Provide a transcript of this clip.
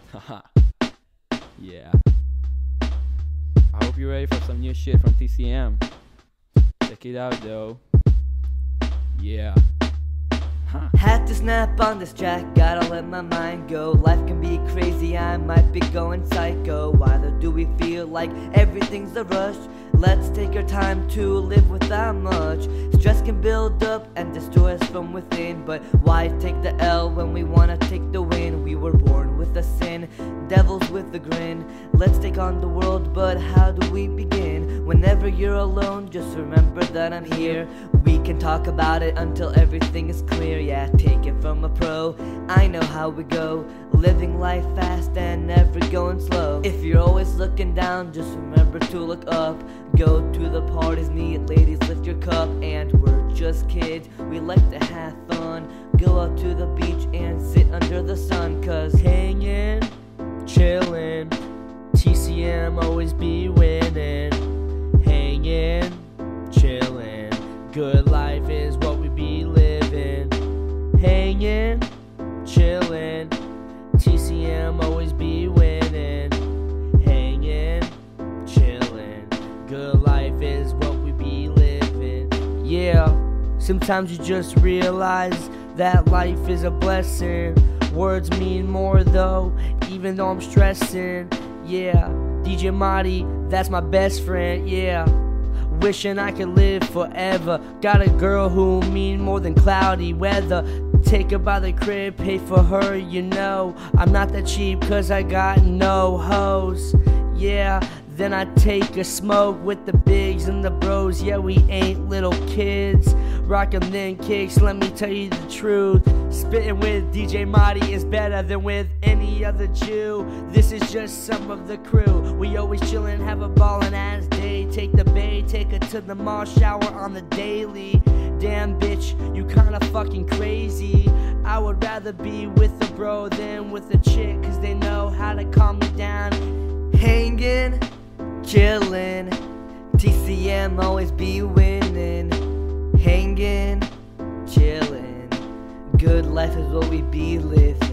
Haha. Yeah. I hope you're ready for some new shit from TCM. Check it out though. Yeah. Had to snap on this track, gotta let my mind go. Life can be crazy, I might be going psycho. Why do we feel like everything's a rush? Let's take our time to live without much. Stress can build up and destroy us from within, but why take the L when we wanna take the win? We were born with a sin, devils with a grin. Let's take on the world, but how do we begin? Whenever you're alone, just remember that I'm here. We can talk about it until everything is clear. Yeah, take it from a pro, I know how we go. Living life fast and never going slow. If you're always looking down, just remember to look up. Go to the parties, neat ladies, lift your cup. And we're just kids, we like to have fun. Go out to the beach and sit under the sun. Cause hanging, chillin', TCM always be winning. Hanging, chillin', good life is what we be living. Hanging, chillin', TCM always be winning. Hanging, chillin', good life is what we be living. Yeah, sometimes you just realize that life is a blessing. Words mean more though, even though I'm stressing. Yeah, DJ Marty, that's my best friend, yeah. Wishing I could live forever. Got a girl who mean more than cloudy weather. Take her by the crib, pay for her, you know. I'm not that cheap cause I got no hoes. Yeah, then I take a smoke with the bigs and the bros. Yeah, we ain't little kids. Rockin' thin kicks, let me tell you the truth. Spittin' with DJ Marty is better than with any other Jew. This is just some of the crew. We always chillin', have a ballin' ass day. Take the bay, take her to the mall, shower on the daily. Damn bitch, you kinda fucking crazy. I would rather be with a bro than with a chick, cause they know how to calm me down. hanging, chillin', TCM always be winning. Hanging, chillin', good life is what we be living.